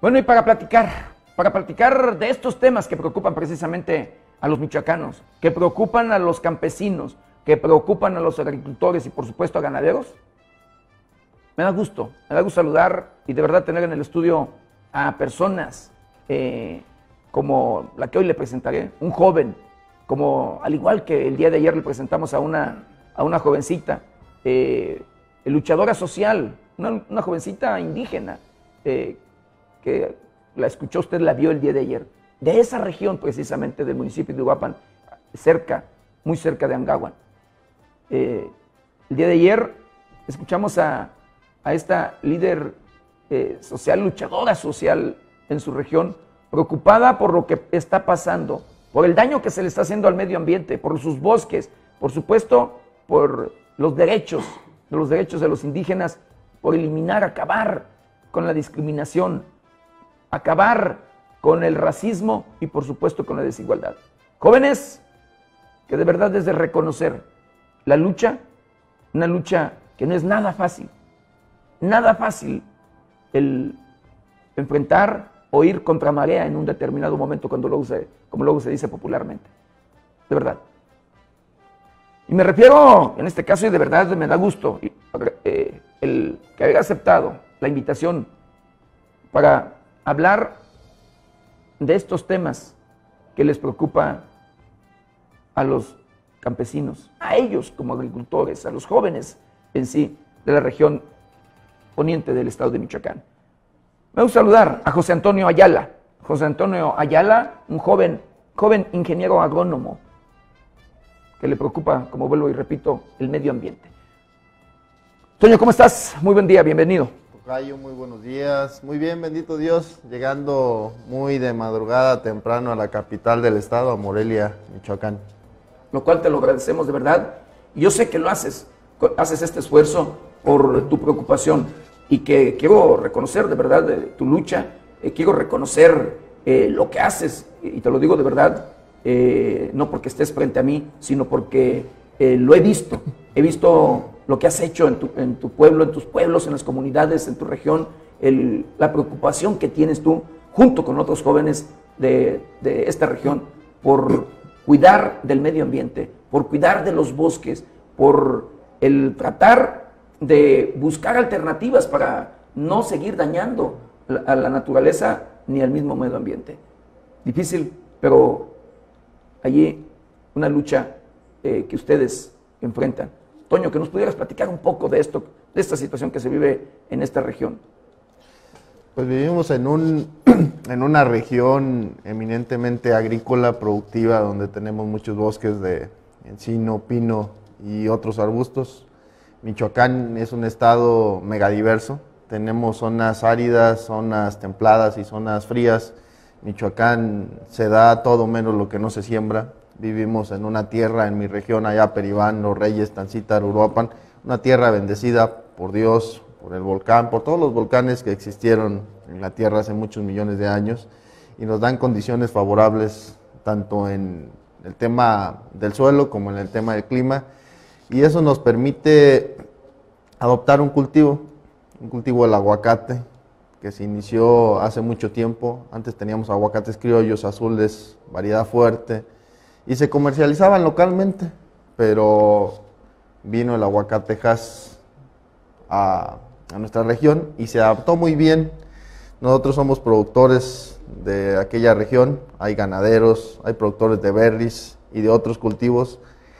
Bueno, y para platicar de estos temas que preocupan precisamente a los michoacanos, que preocupan a los campesinos, que preocupan a los agricultores y por supuesto a ganaderos, me da gusto saludar y de verdad tener en el estudio a personas como la que hoy le presentaré, un joven, como al igual que el día de ayer le presentamos a una jovencita, luchadora social, una jovencita indígena, que la escuchó usted, la vio el día de ayer, de esa región precisamente del municipio de Uruapan, muy cerca de Angahuan. El día de ayer escuchamos a esta líder social, luchadora social en su región, preocupada por lo que está pasando, por el daño que se le está haciendo al medio ambiente, por sus bosques, por supuesto, por los derechos de los indígenas, por eliminar, acabar con la discriminación, acabar con el racismo y por supuesto con la desigualdad. Jóvenes, que de verdad es de reconocer la lucha, una lucha que no es nada fácil el enfrentar o ir contra marea en un determinado momento, como luego se dice popularmente, de verdad. Y me refiero, en este caso, y de verdad me da gusto, el que haya aceptado la invitación para hablar de estos temas que les preocupa a los campesinos, a ellos como agricultores, a los jóvenes en sí de la región poniente del estado de Michoacán. Me gusta saludar a José Antonio Ayala. José Antonio Ayala, un joven ingeniero agrónomo que le preocupa, como vuelvo y repito, el medio ambiente. Toño, ¿cómo estás? Muy buen día, bienvenido. Tocayo, muy buenos días. Muy bien, bendito Dios. Llegando muy de madrugada, temprano a la capital del estado, a Morelia, Michoacán. Lo cual te lo agradecemos de verdad. Y yo sé que lo haces este esfuerzo por tu preocupación y que quiero reconocer de verdad tu lucha, quiero reconocer lo que haces y te lo digo de verdad, no porque estés frente a mí, sino porque lo he visto lo que has hecho en tu pueblo, en tus pueblos, en las comunidades, en tu región, la preocupación que tienes tú junto con otros jóvenes de esta región por cuidar del medio ambiente, por cuidar de los bosques, por el tratar de buscar alternativas para no seguir dañando a la naturaleza ni al mismo medio ambiente. Difícil, pero allí una lucha que ustedes enfrentan. Toño, que nos pudieras platicar un poco de esto, de esta situación que se vive en esta región. Pues vivimos en una región eminentemente agrícola, productiva, donde tenemos muchos bosques de encino, pino y otros arbustos. Michoacán es un estado megadiverso, tenemos zonas áridas, zonas templadas y zonas frías. Michoacán se da todo menos lo que no se siembra. Vivimos en una tierra, en mi región, allá Peribán, Los Reyes, Tancítar, Uruapan, una tierra bendecida por Dios, por el volcán, por todos los volcanes que existieron en la tierra hace muchos millones de años y nos dan condiciones favorables tanto en el tema del suelo como en el tema del clima. Y eso nos permite adoptar un cultivo del aguacate, que se inició hace mucho tiempo. Antes teníamos aguacates criollos, azules, variedad fuerte, y se comercializaban localmente, pero vino el aguacate Hass a nuestra región y se adaptó muy bien. Nosotros somos productores de aquella región, hay ganaderos, hay productores de berries y de otros cultivos.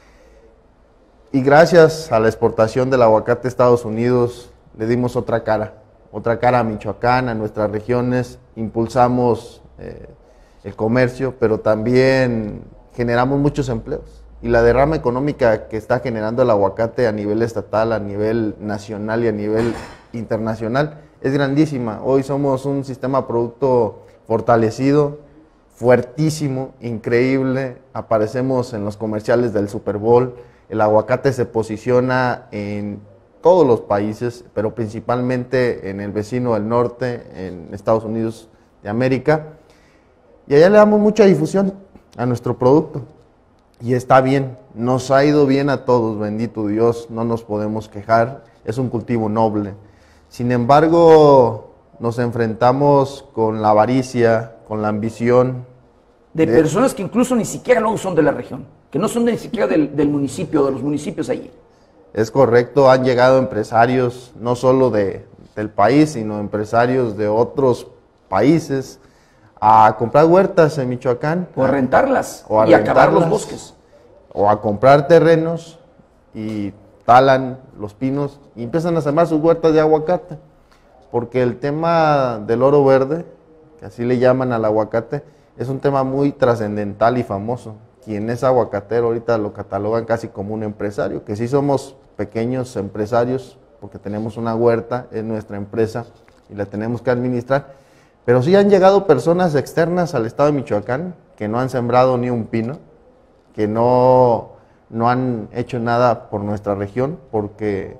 Y gracias a la exportación del aguacate a Estados Unidos, le dimos otra cara a Michoacán, a nuestras regiones, impulsamos el comercio, pero también generamos muchos empleos. Y la derrama económica que está generando el aguacate a nivel estatal, a nivel nacional y a nivel internacional es grandísima. Hoy somos un sistema producto fortalecido, fuertísimo, increíble. Aparecemos en los comerciales del Super Bowl. El aguacate se posiciona en todos los países, pero principalmente en el vecino del norte, en Estados Unidos de América. Y allá le damos mucha difusión a nuestro producto. Y está bien, nos ha ido bien a todos, bendito Dios, no nos podemos quejar, es un cultivo noble. Sin embargo, nos enfrentamos con la avaricia, con la ambición. De personas que incluso ni siquiera no son de la región, que no son ni siquiera del municipio, de los municipios allí. Es correcto, han llegado empresarios no solo del país, sino empresarios de otros países a comprar huertas en Michoacán. O a rentarlas o a y acabar los bosques. O a comprar terrenos y talan los pinos y empiezan a sembrar sus huertas de aguacate. Porque el tema del oro verde, que así le llaman al aguacate, es un tema muy trascendental y famoso. Quien es aguacatero ahorita lo catalogan casi como un empresario, que sí somos pequeños empresarios, porque tenemos una huerta, es nuestra empresa y la tenemos que administrar, pero sí han llegado personas externas al estado de Michoacán que no han sembrado ni un pino, que no han hecho nada por nuestra región, porque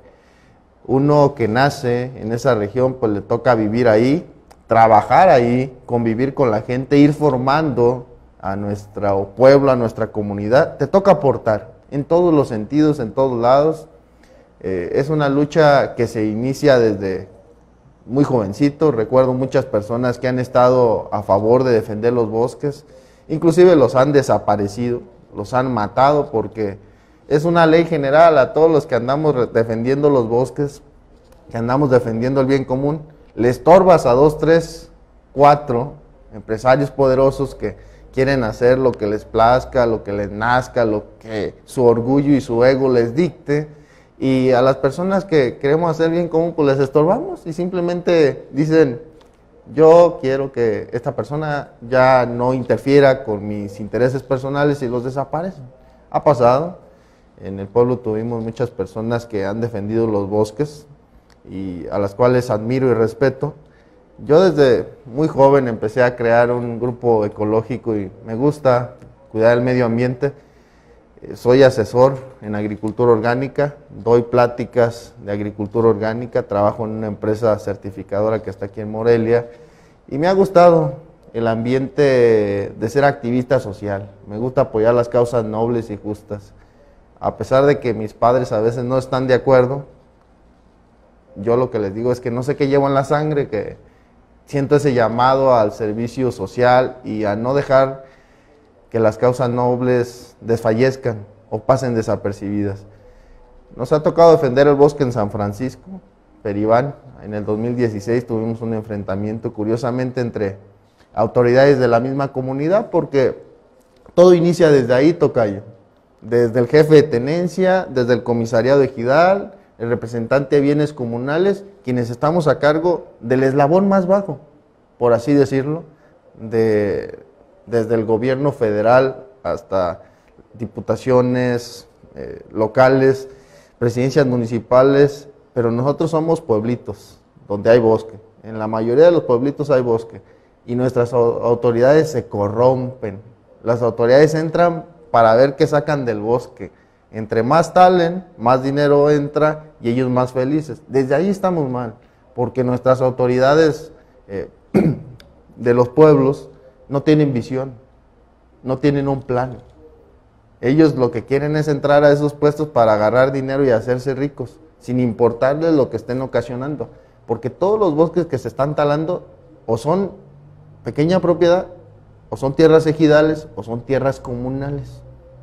uno que nace en esa región pues le toca vivir ahí, trabajar ahí, convivir con la gente, ir formando a nuestro pueblo, a nuestra comunidad, te toca aportar en todos los sentidos, en todos lados. Es una lucha que se inicia desde muy jovencito. Recuerdo muchas personas que han estado a favor de defender los bosques, inclusive los han desaparecido, los han matado, porque es una ley general a todos los que andamos defendiendo los bosques, que andamos defendiendo el bien común. Le estorbas a 2, 3, 4 empresarios poderosos que quieren hacer lo que les plazca, lo que les nazca, lo que su orgullo y su ego les dicte, y a las personas que queremos hacer bien común pues les estorbamos y simplemente dicen: yo quiero que esta persona ya no interfiera con mis intereses personales, y los desaparecen. Ha pasado, en el pueblo tuvimos muchas personas que han defendido los bosques y a las cuales admiro y respeto. Yo desde muy joven empecé a crear un grupo ecológico y me gusta cuidar el medio ambiente. Soy asesor en agricultura orgánica, doy pláticas de agricultura orgánica, trabajo en una empresa certificadora que está aquí en Morelia y me ha gustado el ambiente de ser activista social. Me gusta apoyar las causas nobles y justas. A pesar de que mis padres a veces no están de acuerdo, yo lo que les digo es que no sé qué llevo en la sangre, que siento ese llamado al servicio social y a no dejar que las causas nobles desfallezcan o pasen desapercibidas. Nos ha tocado defender el bosque en San Francisco, Peribán. En el 2016 tuvimos un enfrentamiento, curiosamente, entre autoridades de la misma comunidad, porque todo inicia desde ahí, tocayo. Desde el jefe de tenencia, desde el comisariado ejidal, el representante de bienes comunales, quienes estamos a cargo del eslabón más bajo, por así decirlo, desde el gobierno federal hasta diputaciones locales, presidencias municipales, pero nosotros somos pueblitos donde hay bosque. En la mayoría de los pueblitos hay bosque y nuestras autoridades se corrompen. Las autoridades entran para ver qué sacan del bosque. Entre más talen, más dinero entra y ellos más felices. Desde ahí estamos mal, porque nuestras autoridades de los pueblos no tienen visión, no tienen un plan. Ellos lo que quieren es entrar a esos puestos para agarrar dinero y hacerse ricos, sin importarles lo que estén ocasionando. Porque todos los bosques que se están talando o son pequeña propiedad, o son tierras ejidales, o son tierras comunales.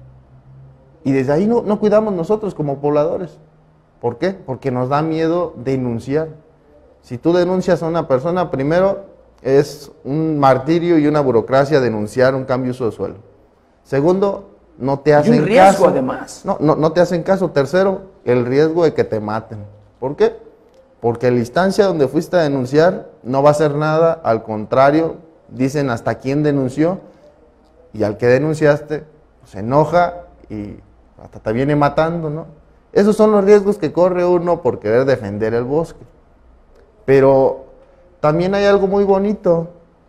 Y desde ahí no cuidamos nosotros como pobladores. ¿Por qué? Porque nos da miedo denunciar. Si tú denuncias a una persona, primero es un martirio y una burocracia denunciar un cambio de uso de suelo. Segundo, no te hacen caso. Y un riesgo además. No te hacen caso. Tercero, el riesgo de que te maten. ¿Por qué? Porque en la instancia donde fuiste a denunciar no va a hacer nada, al contrario, dicen hasta quién denunció, y al que denunciaste se enoja y hasta te viene matando, ¿no? Esos son los riesgos que corre uno por querer defender el bosque. Pero también hay algo muy bonito,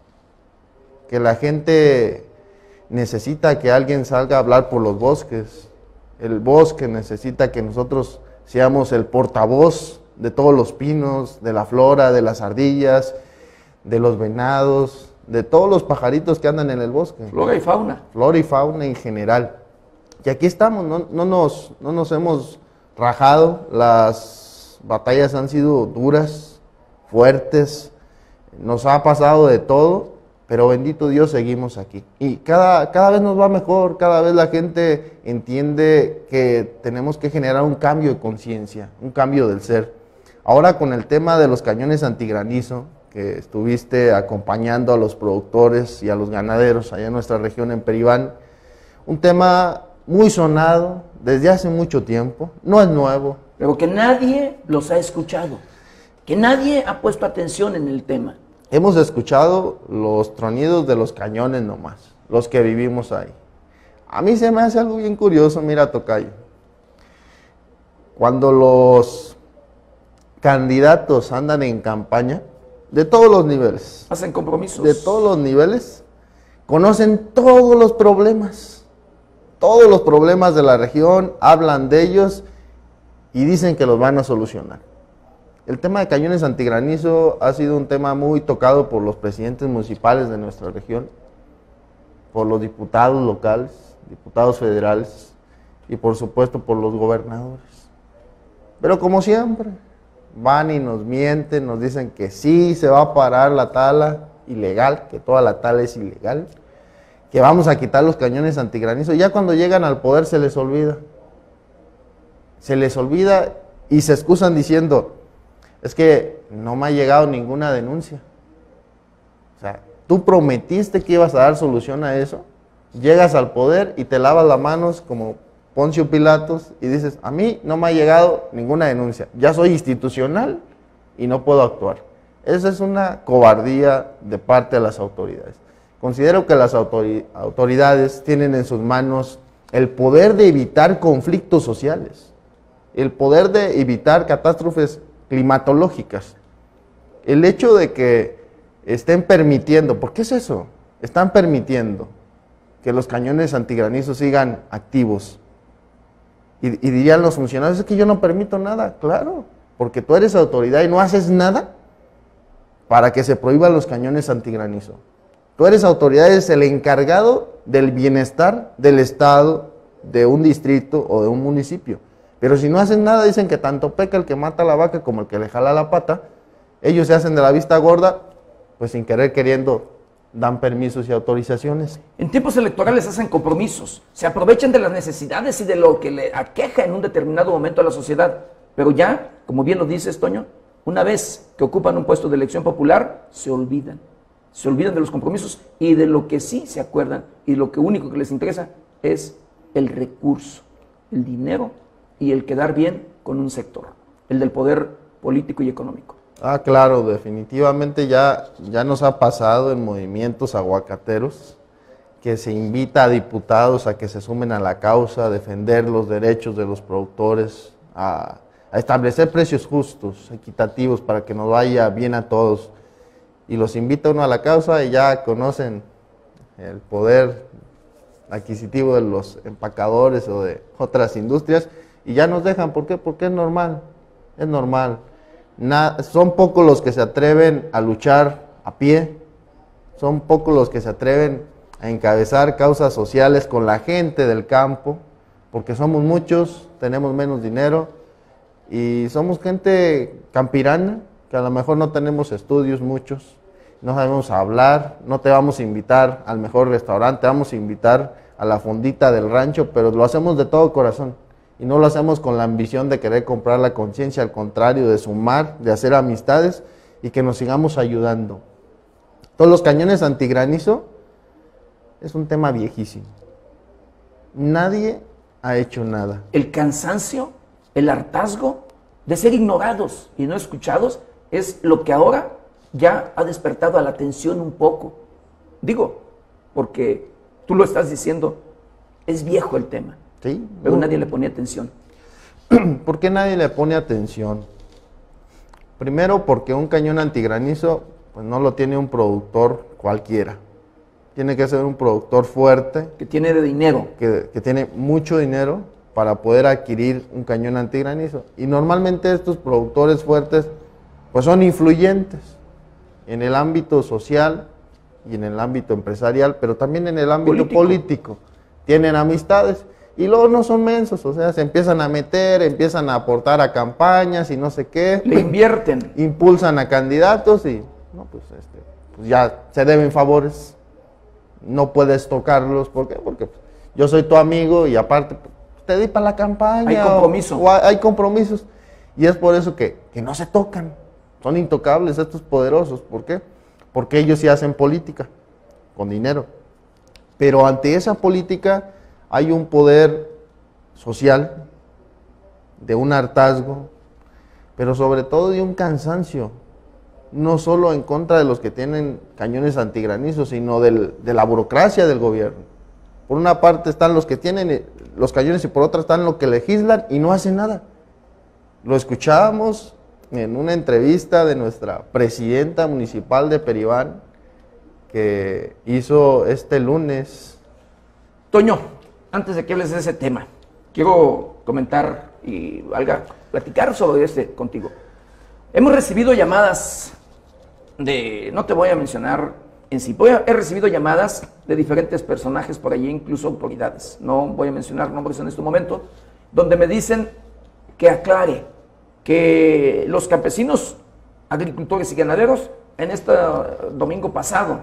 que la gente necesita que alguien salga a hablar por los bosques. El bosque necesita que nosotros seamos el portavoz de todos los pinos, de la flora, de las ardillas, de los venados, de todos los pajaritos que andan en el bosque. Flora y fauna. Flora y fauna en general. Y aquí estamos, no nos hemos rajado, las batallas han sido duras, fuertes, nos ha pasado de todo, pero bendito Dios seguimos aquí. Y cada vez nos va mejor, cada vez la gente entiende que tenemos que generar un cambio de conciencia, un cambio del ser. Ahora con el tema de los cañones antigranizo, que estuviste acompañando a los productores y a los ganaderos allá en nuestra región en Peribán, un tema muy sonado desde hace mucho tiempo, no es nuevo. Pero que nadie los ha escuchado, que nadie ha puesto atención en el tema. Hemos escuchado los tronidos de los cañones nomás, los que vivimos ahí. A mí se me hace algo bien curioso, mira, tocayo. Cuando los candidatos andan en campaña, de todos los niveles. Hacen compromisos. De todos los niveles, conocen todos los problemas de la región, hablan de ellos y dicen que los van a solucionar. El tema de cañones antigranizo ha sido un tema muy tocado por los presidentes municipales de nuestra región, por los diputados locales, diputados federales y por supuesto por los gobernadores. Pero como siempre, van y nos mienten, nos dicen que sí, se va a parar la tala ilegal, que toda la tala es ilegal, que vamos a quitar los cañones antigranizo. Ya cuando llegan al poder se les olvida y se excusan diciendo, es que no me ha llegado ninguna denuncia. O sea, tú prometiste que ibas a dar solución a eso, llegas al poder y te lavas las manos como Poncio Pilatos y dices, a mí no me ha llegado ninguna denuncia, ya soy institucional y no puedo actuar. Esa es una cobardía de parte de las autoridades. Considero que las autoridades tienen en sus manos el poder de evitar conflictos sociales, el poder de evitar catástrofes climatológicas. El hecho de que estén permitiendo, ¿por qué es eso? Están permitiendo que los cañones antigranizo sigan activos. Y dirían los funcionarios, es que yo no permito nada. Claro, porque tú eres autoridad y no haces nada para que se prohíban los cañones antigranizo. Tú eres autoridad, eres el encargado del bienestar del Estado, de un distrito o de un municipio. Pero si no hacen nada, dicen que tanto peca el que mata a la vaca como el que le jala la pata. Ellos se hacen de la vista gorda, pues sin querer queriendo dan permisos y autorizaciones. En tiempos electorales hacen compromisos, se aprovechan de las necesidades y de lo que le aqueja en un determinado momento a la sociedad. Pero ya, como bien lo dices, Toño, una vez que ocupan un puesto de elección popular, se olvidan de los compromisos y de lo que sí se acuerdan, y lo que único que les interesa es el recurso, el dinero y el quedar bien con un sector, el del poder político y económico. Ah, claro, definitivamente ya nos ha pasado en movimientos aguacateros que se invita a diputados a que se sumen a la causa, a defender los derechos de los productores, a establecer precios justos, equitativos, para que nos vaya bien a todos. Y los invita uno a la causa y ya conocen el poder adquisitivo de los empacadores o de otras industrias y ya nos dejan. ¿Por qué? Porque es normal, es normal. Son pocos los que se atreven a luchar a pie, son pocos los que se atreven a encabezar causas sociales con la gente del campo, porque somos muchos, tenemos menos dinero y somos gente campirana, que a lo mejor no tenemos estudios muchos, no sabemos hablar, no te vamos a invitar al mejor restaurante, te vamos a invitar a la fondita del rancho, pero lo hacemos de todo corazón. Y no lo hacemos con la ambición de querer comprar la conciencia, al contrario, de sumar, de hacer amistades y que nos sigamos ayudando. Todos los cañones antigranizo es un tema viejísimo. Nadie ha hecho nada. El cansancio, el hartazgo de ser ignorados y no escuchados es lo que ahora ya ha despertado a la atención un poco. Digo, porque tú lo estás diciendo, es viejo el tema. Sí, pero nadie le ponía atención. ¿Por qué nadie le pone atención? Primero, porque un cañón antigranizo pues no lo tiene un productor cualquiera. Tiene que ser un productor fuerte. Que tiene de dinero. Que tiene mucho dinero para poder adquirir un cañón antigranizo. Y normalmente estos productores fuertes pues son influyentes en el ámbito social y en el ámbito empresarial, pero también en el ámbito político. Tienen amistades. Y luego no son mensos, o sea, se empiezan a meter, empiezan a aportar a campañas y no sé qué. Le invierten. Impulsan a candidatos y No, pues ya se deben favores, no puedes tocarlos, ¿por qué? Porque yo soy tu amigo y aparte te di para la campaña. Hay compromiso. O hay compromisos. Y es por eso que no se tocan. Son intocables estos poderosos. ¿Por qué? Porque ellos sí hacen política, con dinero. Pero ante esa política hay un poder social, de un hartazgo, pero sobre todo de un cansancio. No solo en contra de los que tienen cañones antigranizos, sino de la burocracia del gobierno. Por una parte están los que tienen los cañones y por otra están los que legislan y no hacen nada. Lo escuchábamos en una entrevista de nuestra presidenta municipal de Peribán, que hizo este lunes. Toño, antes de que hables de ese tema, quiero comentar y platicar sobre contigo. Hemos recibido llamadas no te voy a mencionar en sí, he recibido llamadas de diferentes personajes por allí, incluso autoridades, no voy a mencionar nombres en este momento, donde me dicen que aclare que los campesinos, agricultores y ganaderos, en este domingo pasado,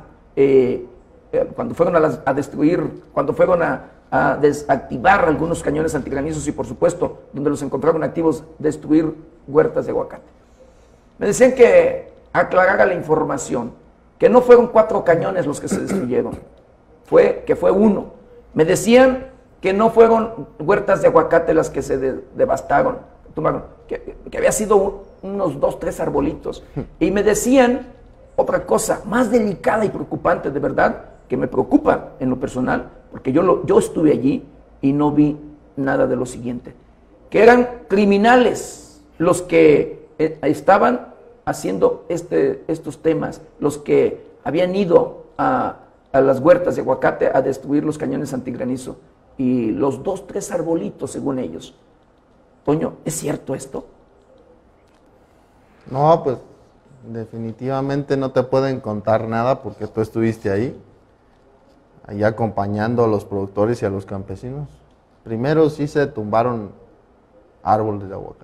cuando fueron a destruir, cuando fueron a desactivar algunos cañones antigranizos y por supuesto, donde los encontraron activos, destruir huertas de aguacate. Me decían que aclarara la información, que no fueron 4 cañones los que se destruyeron, que fue uno. Me decían que no fueron huertas de aguacate las que se devastaron, que había sido unos 2, 3 arbolitos. Y me decían otra cosa más delicada y preocupante, de verdad, que me preocupa en lo personal, porque yo estuve allí y no vi nada de lo siguiente, que eran criminales los que estaban haciendo estos temas, los que habían ido a las huertas de aguacate a destruir los cañones antigranizo y los 2, 3 arbolitos según ellos. Toño, ¿es cierto esto? No, pues definitivamente no te pueden contar nada porque tú estuviste ahí acompañando a los productores y a los campesinos. Primero sí se tumbaron árboles de aguacate.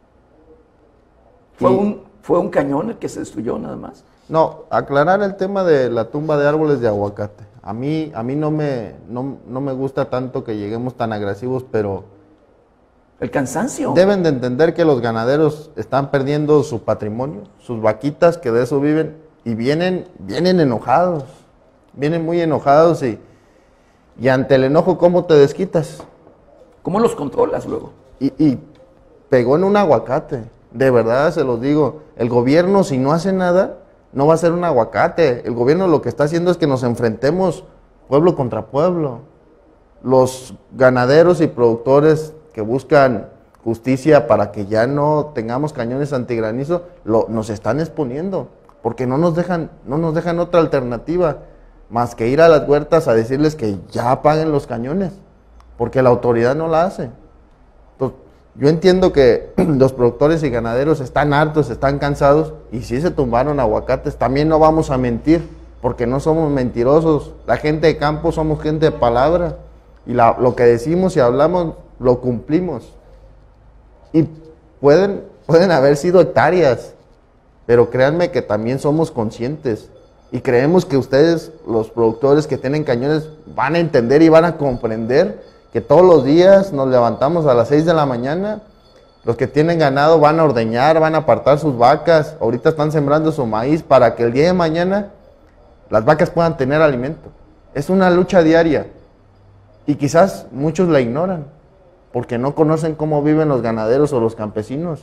¿Fue un cañón el que se destruyó nada más? No, aclarar el tema de la tumba de árboles de aguacate. A mí no me gusta tanto que lleguemos tan agresivos, pero el cansancio. Deben de entender que los ganaderos están perdiendo su patrimonio, sus vaquitas que de eso viven, y vienen enojados, vienen muy enojados y ante el enojo, ¿cómo te desquitas? ¿Cómo los controlas luego? Y pegó en un aguacate, de verdad se los digo. El gobierno, si no hace nada, no va a ser un aguacate. El gobierno lo que está haciendo es que nos enfrentemos pueblo contra pueblo. Los ganaderos y productores que buscan justicia para que ya no tengamos cañones antigranizo, nos están exponiendo, porque no nos dejan otra alternativa más que ir a las huertas a decirles que ya apaguen los cañones, porque la autoridad no la hace. Entonces, yo entiendo que los productores y ganaderos están hartos, están cansados, y si se tumbaron aguacates, también no vamos a mentir, porque no somos mentirosos. La gente de campo somos gente de palabra, y lo que decimos y hablamos, lo cumplimos. Y pueden haber sido hectáreas, pero créanme que también somos conscientes, y creemos que ustedes, los productores que tienen cañones, van a entender y van a comprender que todos los días nos levantamos a las 6 de la mañana, los que tienen ganado van a ordeñar, van a apartar sus vacas, ahorita están sembrando su maíz para que el día de mañana las vacas puedan tener alimento. Es una lucha diaria y quizás muchos la ignoran porque no conocen cómo viven los ganaderos o los campesinos.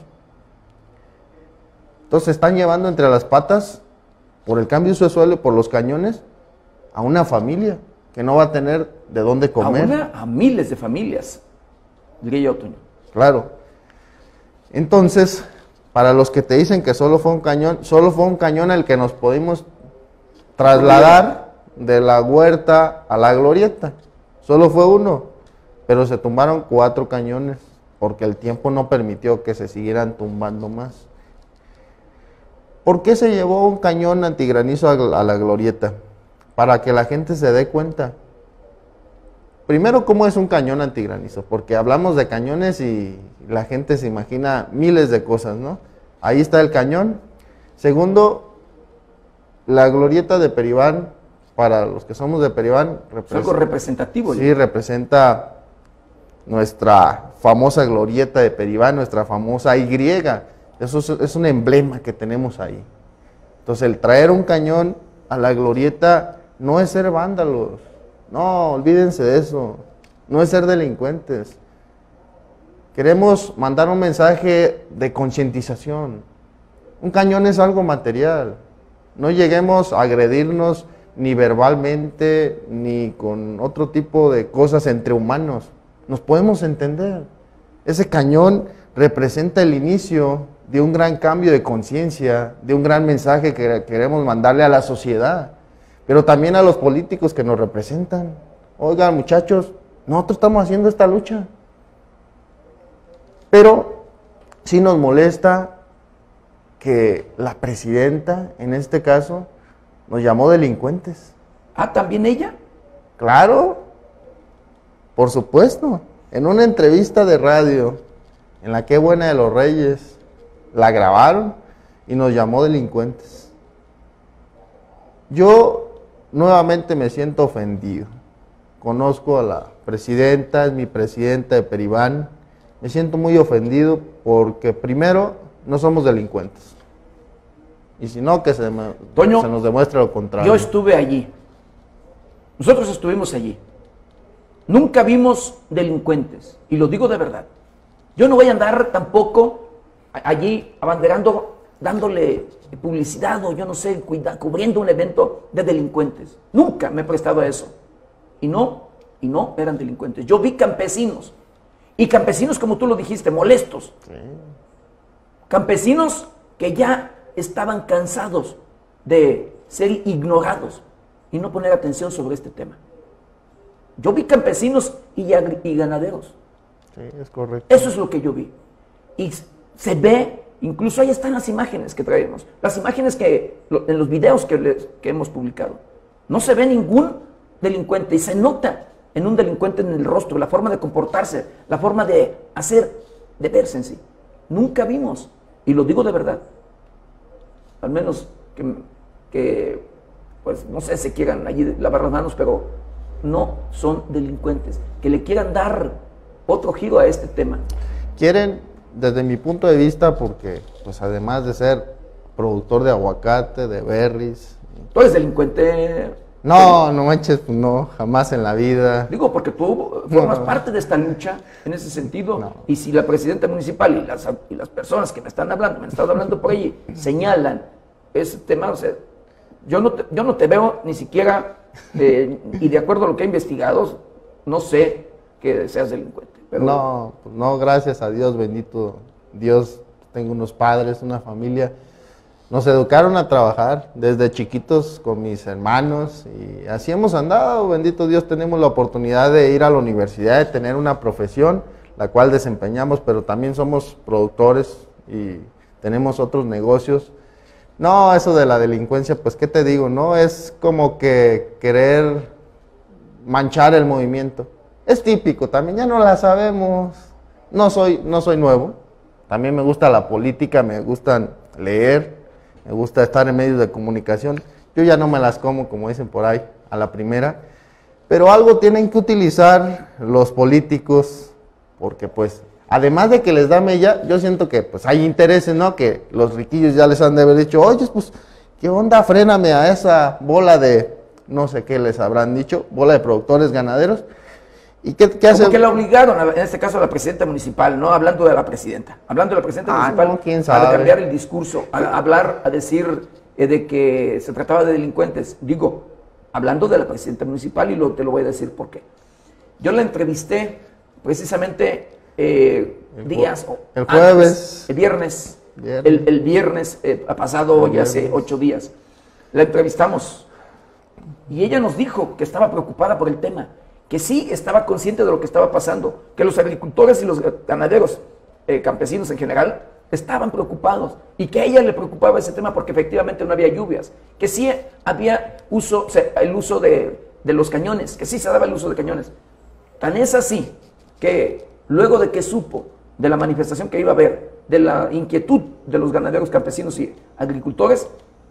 Entonces están llevando entre las patas, por el cambio de suelo y por los cañones, a una familia que no va a tener de dónde comer. A miles de familias, diría yo, Toño. Claro. Entonces, para los que te dicen que solo fue un cañón el que nos pudimos trasladar de la huerta a la glorieta. Solo fue uno, pero se tumbaron 4 cañones porque el tiempo no permitió que se siguieran tumbando más. ¿Por qué se llevó un cañón antigranizo a la glorieta? Para que la gente se dé cuenta. Primero, ¿cómo es un cañón antigranizo? Porque hablamos de cañones y la gente se imagina miles de cosas, ¿no? Ahí está el cañón. Segundo, la glorieta de Peribán, para los que somos de Peribán, es algo representativo. Sí, representa nuestra famosa glorieta de Peribán, nuestra famosa Y. Eso es un emblema que tenemos ahí. Entonces, el traer un cañón a la glorieta no es ser vándalos. No, olvídense de eso. No es ser delincuentes. Queremos mandar un mensaje de concientización. Un cañón es algo material. No lleguemos a agredirnos ni verbalmente, ni con otro tipo de cosas entre humanos. Nos podemos entender. Ese cañón representa el inicio de un gran cambio de conciencia, de un gran mensaje que queremos mandarle a la sociedad, pero también a los políticos que nos representan. Oigan, muchachos, nosotros estamos haciendo esta lucha, pero sí nos molesta que la presidenta, en este caso, nos llamó delincuentes. Ah, ¿también ella? Claro, por supuesto. En una entrevista de radio, en la Qué Buena de los Reyes, la grabaron y nos llamó delincuentes. Yo nuevamente me siento ofendido. Conozco a la presidenta, es mi presidenta de Peribán. Me siento muy ofendido porque primero no somos delincuentes. Y si no, que Toño, se nos demuestre lo contrario. Yo estuve allí. Nosotros estuvimos allí. Nunca vimos delincuentes. Y lo digo de verdad. Yo no voy a andar tampoco allí abanderando, dándole publicidad o yo no sé, cubriendo un evento de delincuentes. Nunca me he prestado a eso. Y no eran delincuentes. Yo vi campesinos. Y campesinos, como tú lo dijiste, molestos. Sí. Campesinos que ya estaban cansados de ser ignorados y no poner atención sobre este tema. Yo vi campesinos y ganaderos. Sí, es correcto. Eso es lo que yo vi. Y se ve, incluso ahí están las imágenes que traemos, las imágenes que en los videos que hemos publicado. No se ve ningún delincuente y se nota en un delincuente en el rostro, la forma de comportarse, la forma de hacer, de verse en sí. Nunca vimos, y lo digo de verdad, al menos que pues no sé si quieran allí lavar las manos, pero no son delincuentes, que le quieran dar otro giro a este tema. Quieren, desde mi punto de vista, porque pues además de ser productor de aguacate, de berries... ¿Tú eres delincuente? No, no manches, pues no, jamás en la vida. Digo, porque tú formas parte de esta lucha en ese sentido, y si la presidenta municipal y las personas que me están hablando por allí, señalan ese tema, o sea, yo no te veo ni siquiera, y de acuerdo a lo que he investigado, no sé que seas delincuente. Pero... No, pues no, gracias a Dios, bendito Dios, tengo unos padres, una familia. Nos educaron a trabajar desde chiquitos con mis hermanos y así hemos andado, bendito Dios, tenemos la oportunidad de ir a la universidad, de tener una profesión, la cual desempeñamos, pero también somos productores y tenemos otros negocios. No, eso de la delincuencia, pues, ¿qué te digo? No es como que querer manchar el movimiento. Es típico, también ya no la sabemos. No soy nuevo. También me gusta la política, me gustan leer, me gusta estar en medios de comunicación. Yo ya no me las como dicen por ahí, a la primera. Pero algo tienen que utilizar los políticos, porque pues, además de que les da mella, yo siento que pues hay intereses, ¿no? Que los riquillos ya les han de haber dicho, oye, pues, ¿qué onda? Fréname a esa bola de, no sé qué les habrán dicho, bola de productores ganaderos. ¿Y qué hace? Como que la obligaron, en este caso a la presidenta municipal, no hablando de la presidenta, municipal, no, ¿quién sabe? A cambiar el discurso, a decir de que se trataba de delincuentes. Digo, hablando de la presidenta municipal y te lo voy a decir por qué. Yo la entrevisté precisamente días el jueves, antes, el viernes ha pasado ya hace 8 días. La entrevistamos y ella nos dijo que estaba preocupada por el tema, que sí estaba consciente de lo que estaba pasando, que los agricultores y los ganaderos, campesinos en general, estaban preocupados y que a ella le preocupaba ese tema porque efectivamente no había lluvias, que sí había el uso de los cañones, que sí se daba el uso de cañones. Tan es así que luego de que supo de la manifestación que iba a haber, de la inquietud de los ganaderos, campesinos y agricultores,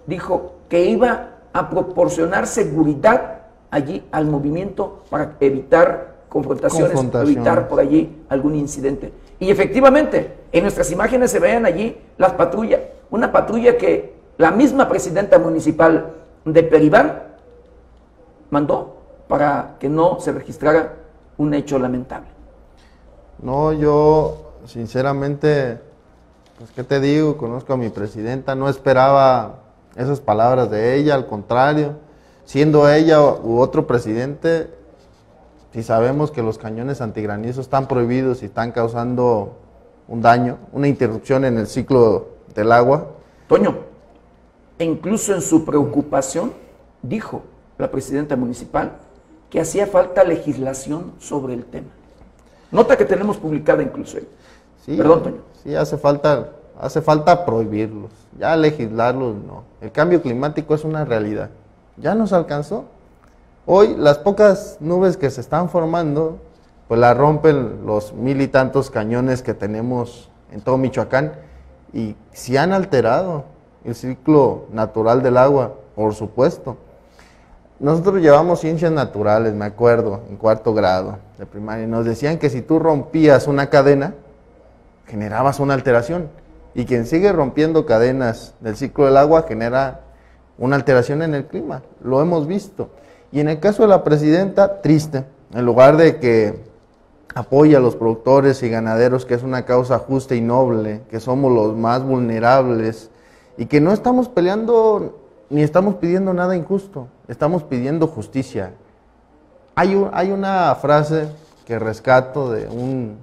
dijo que iba a proporcionar seguridad allí al movimiento para evitar confrontaciones, evitar por allí algún incidente. Y efectivamente, en nuestras imágenes se vean allí las patrullas, una patrulla que la misma presidenta municipal de Peribán mandó para que no se registrara un hecho lamentable. No, yo sinceramente, pues qué te digo, conozco a mi presidenta, no esperaba esas palabras de ella, al contrario, siendo ella u otro presidente, si sabemos que los cañones antigranizos están prohibidos y están causando un daño, una interrupción en el ciclo del agua. Toño, e incluso en su preocupación dijo la presidenta municipal que hacía falta legislación sobre el tema. Nota que tenemos publicada incluso ahí. Sí, perdón, Toño. Sí, hace falta prohibirlos, ya legislarlos no. El cambio climático es una realidad, ya nos alcanzó. Hoy las pocas nubes que se están formando, pues la rompen los 1000 y tantos cañones que tenemos en todo Michoacán y se han alterado el ciclo natural del agua, por supuesto. Nosotros llevamos ciencias naturales, me acuerdo, en 4º grado de primaria, y nos decían que si tú rompías una cadena, generabas una alteración, y quien sigue rompiendo cadenas del ciclo del agua genera una alteración en el clima, lo hemos visto. Y en el caso de la presidenta, triste, en lugar de que apoye a los productores y ganaderos, que es una causa justa y noble, que somos los más vulnerables, y que no estamos peleando ni estamos pidiendo nada injusto, estamos pidiendo justicia. Hay una frase que rescato de un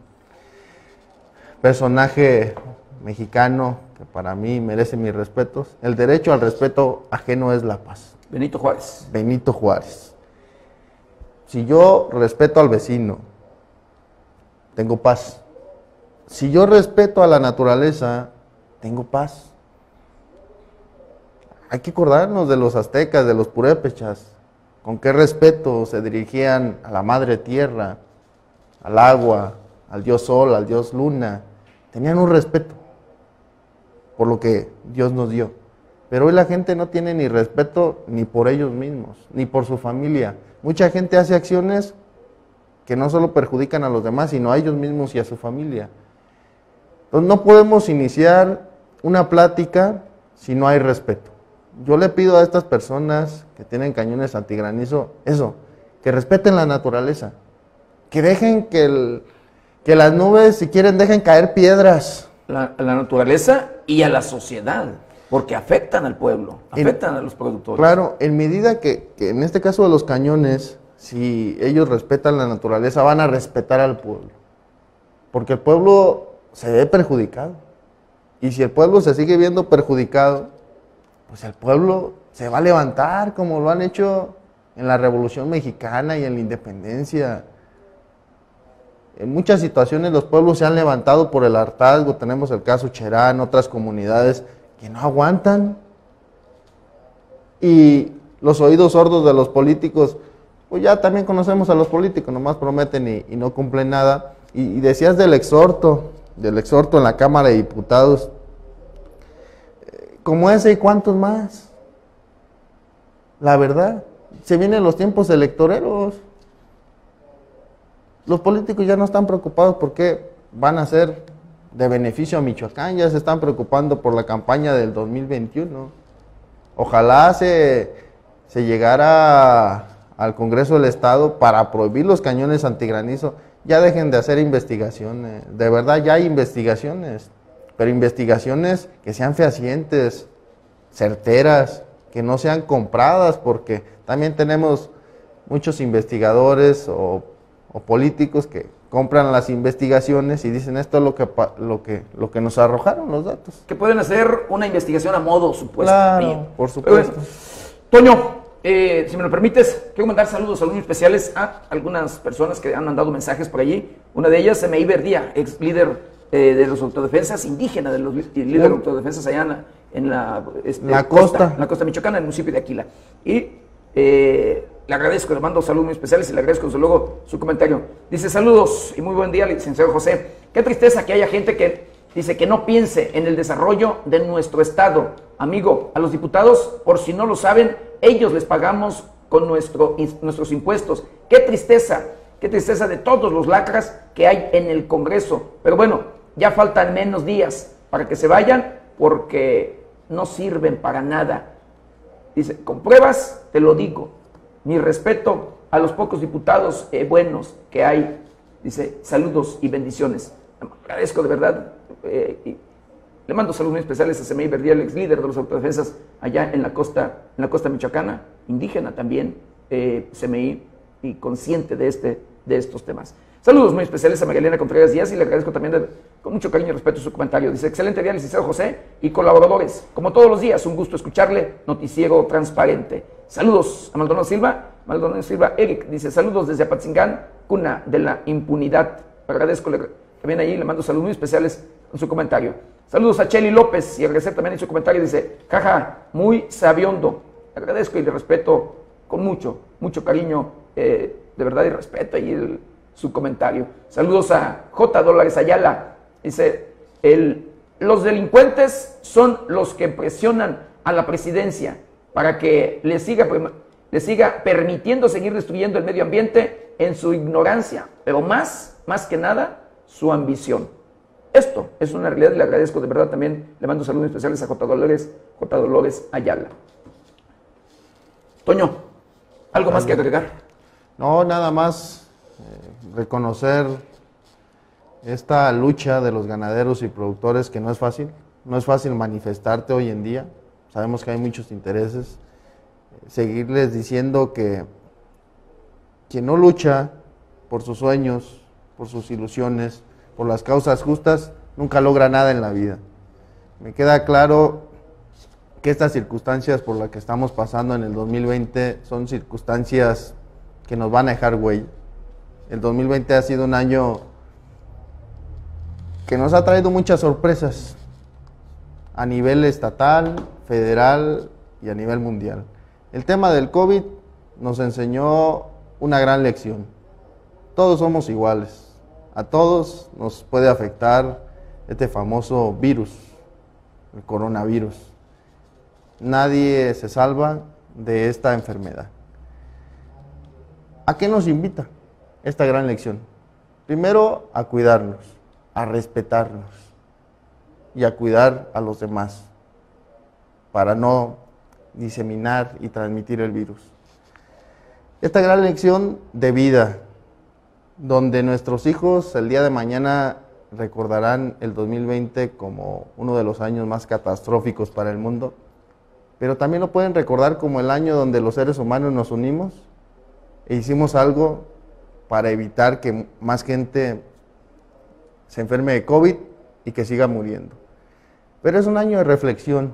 personaje mexicano que para mí merece mis respetos: el derecho al respeto ajeno es la paz. Benito Juárez. Benito Juárez. Si yo respeto al vecino, tengo paz. Si yo respeto a la naturaleza, tengo paz. Hay que acordarnos de los aztecas, de los purépechas, con qué respeto se dirigían a la madre tierra, al agua, al dios sol, al dios luna. Tenían un respeto por lo que Dios nos dio. Pero hoy la gente no tiene ni respeto ni por ellos mismos, ni por su familia. Mucha gente hace acciones que no solo perjudican a los demás, sino a ellos mismos y a su familia. Entonces no podemos iniciar una plática si no hay respeto. Yo le pido a estas personas que tienen cañones antigranizo eso, que respeten la naturaleza, que dejen que las nubes, si quieren, dejen caer piedras. A la naturaleza y a la sociedad, porque afectan al pueblo, afectan a los productores. Claro, en medida que en este caso de los cañones, si ellos respetan la naturaleza, van a respetar al pueblo, porque el pueblo se ve perjudicado, y si el pueblo se sigue viendo perjudicado, pues el pueblo se va a levantar como lo han hecho en la Revolución Mexicana y en la Independencia. En muchas situaciones los pueblos se han levantado por el hartazgo. Tenemos el caso Cherán, otras comunidades que no aguantan. Y los oídos sordos de los políticos, pues ya también conocemos a los políticos, nomás prometen y no cumplen nada. Y decías del exhorto en la Cámara de Diputados, como ese y cuántos más. La verdad, se vienen los tiempos electoreros. Los políticos ya no están preocupados porque van a ser de beneficio a Michoacán, ya se están preocupando por la campaña del 2021. Ojalá se llegara al Congreso del Estado para prohibir los cañones antigranizo. Ya dejen de hacer investigaciones, de verdad ya hay investigaciones, pero investigaciones que sean fehacientes, certeras, que no sean compradas, porque también tenemos muchos investigadores o políticos que compran las investigaciones y dicen esto es lo que nos arrojaron los datos. Que pueden hacer una investigación a modo supuesto. Claro, por supuesto. Toño, si me lo permites, quiero mandar saludos muy especiales a algunas personas que han mandado mensajes por allí. Una de ellas, Semeí Verdía, ex líder de los autodefensas indígenas, de los líderes de autodefensas allá en la costa michoacana, en el municipio de Aquila. Y le agradezco, le mando saludos muy especiales y le agradezco desde luego su comentario. Dice: saludos y muy buen día, licenciado José. Qué tristeza que haya gente que dice que no piense en el desarrollo de nuestro estado. Amigo, a los diputados, por si no lo saben, ellos les pagamos con nuestros impuestos. Qué tristeza de todos los lacras que hay en el Congreso. Pero bueno, ya faltan menos días para que se vayan porque no sirven para nada. Dice, con pruebas te lo digo. Mi respeto a los pocos diputados buenos que hay. Dice, saludos y bendiciones. Agradezco de verdad. Le mando saludos muy especiales a Semei Verdiel, ex líder de los autodefensas allá en la costa michoacana, indígena también, Semei, y consciente de estos temas. Saludos muy especiales a María Elena Contreras Díaz y le agradezco también con mucho cariño y respeto su comentario. Dice, excelente día, licenciado José y colaboradores. Como todos los días, un gusto escucharle, noticiero transparente. Saludos a Maldonado Silva, Eric, dice, saludos desde Apatzingán, cuna de la impunidad. Agradezco también ahí, le mando saludos muy especiales en su comentario. Saludos a Chely López y agradecer también en su comentario, dice, jaja, muy sabiondo. Agradezco y le respeto con mucho cariño, de verdad y respeto ahí su comentario. Saludos a J. Dólares Ayala, dice, los delincuentes son los que presionan a la presidencia para que le siga permitiendo seguir destruyendo el medio ambiente en su ignorancia, pero más que nada, su ambición. Esto es una realidad y le agradezco de verdad también, le mando saludos especiales a J. Dolores Ayala. Toño, ¿algo más que agregar? No, nada más reconocer esta lucha de los ganaderos y productores que no es fácil manifestarte hoy en día, sabemos que hay muchos intereses, seguirles diciendo que quien no lucha por sus sueños, por sus ilusiones, por las causas justas, nunca logra nada en la vida. Me queda claro que estas circunstancias por las que estamos pasando en el 2020 son circunstancias que nos van a dejar huella. El 2020 ha sido un año que nos ha traído muchas sorpresas a nivel estatal, federal y a nivel mundial. El tema del COVID nos enseñó una gran lección. Todos somos iguales. A todos nos puede afectar este famoso virus, el coronavirus. Nadie se salva de esta enfermedad. ¿A qué nos invita esta gran lección? Primero, a cuidarnos, a respetarnos y a cuidar a los demás para no diseminar y transmitir el virus. Esta gran lección de vida, donde nuestros hijos el día de mañana recordarán el 2020 como uno de los años más catastróficos para el mundo, pero también lo pueden recordar como el año donde los seres humanos nos unimos e hicimos algo para evitar que más gente se enferme de COVID y que siga muriendo. Pero es un año de reflexión.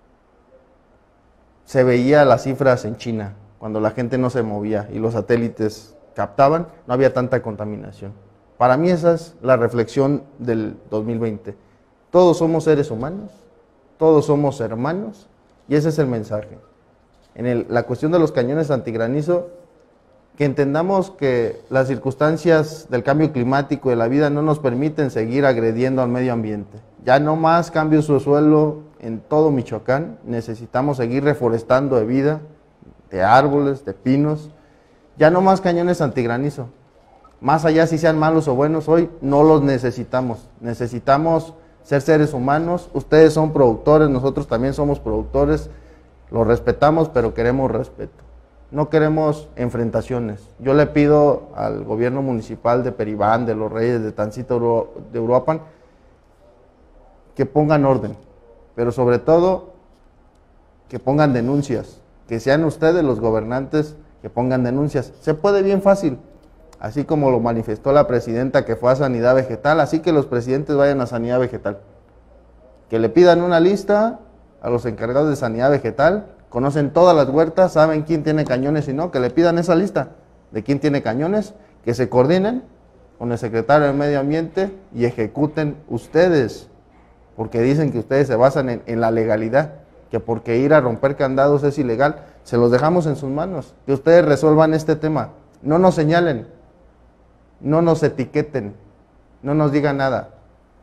Se veía las cifras en China, cuando la gente no se movía y los satélites captaban, no había tanta contaminación. Para mí esa es la reflexión del 2020. Todos somos seres humanos, todos somos hermanos, y ese es el mensaje. La cuestión de los cañones antigranizo, que entendamos que las circunstancias del cambio climático y de la vida no nos permiten seguir agrediendo al medio ambiente. Ya no más cambios de suelo en todo Michoacán, necesitamos seguir reforestando de vida, de árboles, de pinos. Ya no más cañones antigranizo. Más allá si sean malos o buenos, hoy no los necesitamos. Necesitamos ser seres humanos. Ustedes son productores, nosotros también somos productores. Los respetamos, pero queremos respeto. No queremos enfrentaciones. Yo le pido al gobierno municipal de Peribán, de Los Reyes, de Tancito, de Uruapan, que pongan orden, pero sobre todo que pongan denuncias, que sean ustedes los gobernantes que pongan denuncias. Se puede bien fácil, así como lo manifestó la presidenta que fue a Sanidad Vegetal, así que los presidentes vayan a Sanidad Vegetal, que le pidan una lista a los encargados de Sanidad Vegetal, conocen todas las huertas, saben quién tiene cañones y no, que le pidan esa lista de quién tiene cañones, que se coordinen con el secretario del Medio Ambiente y ejecuten ustedes, porque dicen que ustedes se basan en la legalidad, que porque ir a romper candados es ilegal. Se los dejamos en sus manos, que ustedes resuelvan este tema. No nos señalen, no nos etiqueten, no nos digan nada.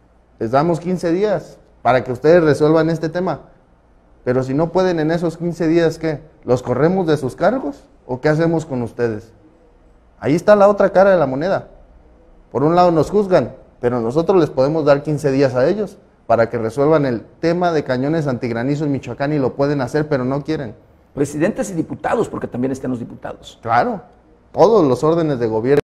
les damos 15 días para que ustedes resuelvan este tema. Pero si no pueden en esos 15 días, ¿qué? ¿Los corremos de sus cargos? ¿O qué hacemos con ustedes? Ahí está la otra cara de la moneda. Por un lado nos juzgan, pero nosotros les podemos dar 15 días a ellos para que resuelvan el tema de cañones antigranizo en Michoacán y lo pueden hacer, pero no quieren. Presidentes y diputados, porque también están los diputados. Claro, todos los órdenes de gobierno.